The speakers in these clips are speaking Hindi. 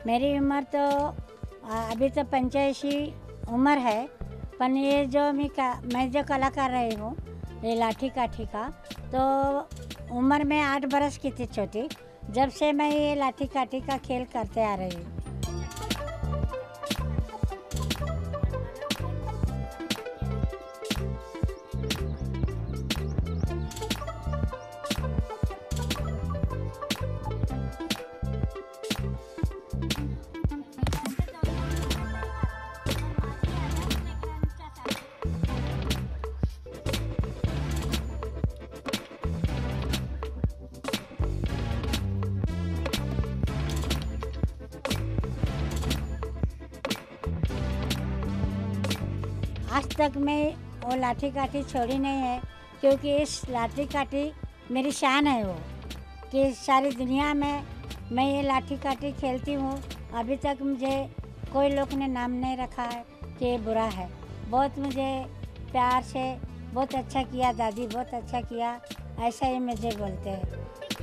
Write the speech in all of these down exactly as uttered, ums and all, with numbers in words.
मेरी उम्र तो अभी तो पंचासी उम्र है, पर ये जो मैं का मैं जो कला कर रही हूँ ये लाठी काठी का, तो उम्र में आठ बरस की थी छोटी, जब से मैं ये लाठी काठी का खेल करते आ रही हूँ। आज तक मैं वो लाठी काठी छोड़ी नहीं है, क्योंकि इस लाठी काठी मेरी शान है, वो कि सारी दुनिया में मैं ये लाठी काठी खेलती हूँ। अभी तक मुझे कोई लोग ने नाम नहीं रखा है कि ये बुरा है। बहुत मुझे प्यार से बहुत अच्छा किया दादी, बहुत अच्छा किया, ऐसा ही मुझे बोलते हैं।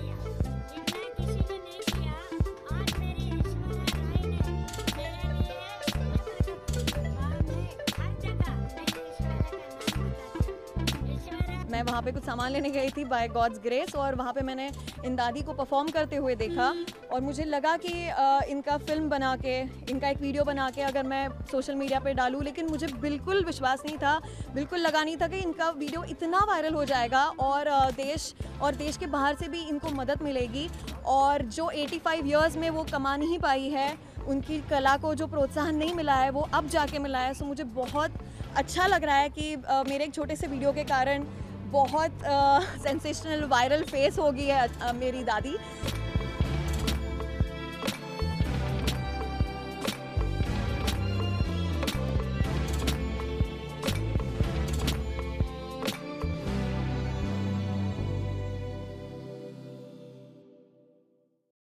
मैं वहाँ पे कुछ सामान लेने गई थी बाय गॉड्स ग्रेस, और वहाँ पे मैंने इन दादी को परफॉर्म करते हुए देखा और मुझे लगा कि आ, इनका फिल्म बना के, इनका एक वीडियो बना के अगर मैं सोशल मीडिया पे डालूँ, लेकिन मुझे बिल्कुल विश्वास नहीं था, बिल्कुल लगा नहीं था कि इनका वीडियो इतना वायरल हो जाएगा और देश और देश के बाहर से भी इनको मदद मिलेगी। और जो पचासी इयर्स में वो कमा नहीं पाई है, उनकी कला को जो प्रोत्साहन नहीं मिला है वो अब जाके मिला है। सो मुझे बहुत अच्छा लग रहा है कि आ, मेरे एक छोटे से वीडियो के कारण बहुत सेंसेशनल वायरल फेस हो गई है मेरी दादी।